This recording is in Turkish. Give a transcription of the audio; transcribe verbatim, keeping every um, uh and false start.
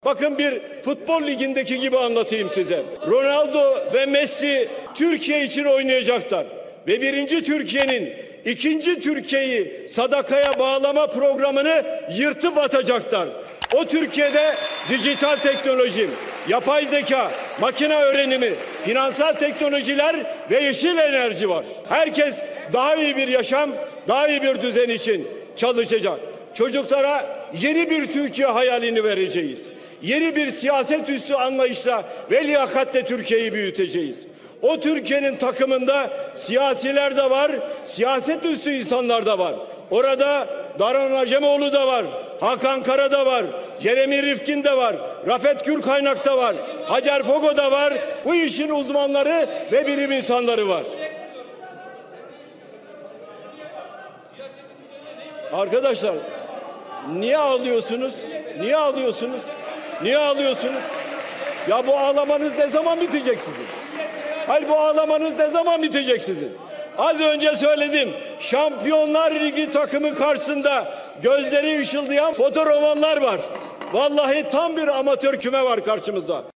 Bakın bir futbol ligindeki gibi anlatayım size. Ronaldo ve Messi Türkiye için oynayacaklar. Ve birinci Türkiye'nin ikinci Türkiye'yi sadakaya bağlama programını yırtıp atacaklar. O Türkiye'de dijital teknoloji, yapay zeka, makine öğrenimi, finansal teknolojiler ve yeşil enerji var. Herkes daha iyi bir yaşam, daha iyi bir düzen için çalışacak. Çocuklara yeni bir Türkiye hayalini vereceğiz. Yeni bir siyaset üstü anlayışla ve liyakatle Türkiye'yi büyüteceğiz. O Türkiye'nin takımında siyasiler de var, siyaset üstü insanlar da var. Orada Daron Acemoğlu da var, Hakan Kara da var, Jeremy Rifkin de var, Rafet Gürkaynak da var, Hacer Fogo da var. Bu işin uzmanları ve bilim insanları var. Arkadaşlar, niye ağlıyorsunuz? Niye ağlıyorsunuz? Niye ağlıyorsunuz? Ya bu ağlamanız ne zaman bitecek sizin? Hayır, bu ağlamanız ne zaman bitecek sizin? Az önce söyledim. Şampiyonlar Ligi takımı karşısında gözleri ışıldayan fotoromanlar var. Vallahi tam bir amatör küme var karşımızda.